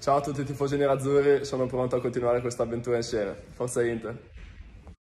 Ciao a tutti i tifosi nerazzurri, sono pronto a continuare questa avventura insieme. Forza Inter!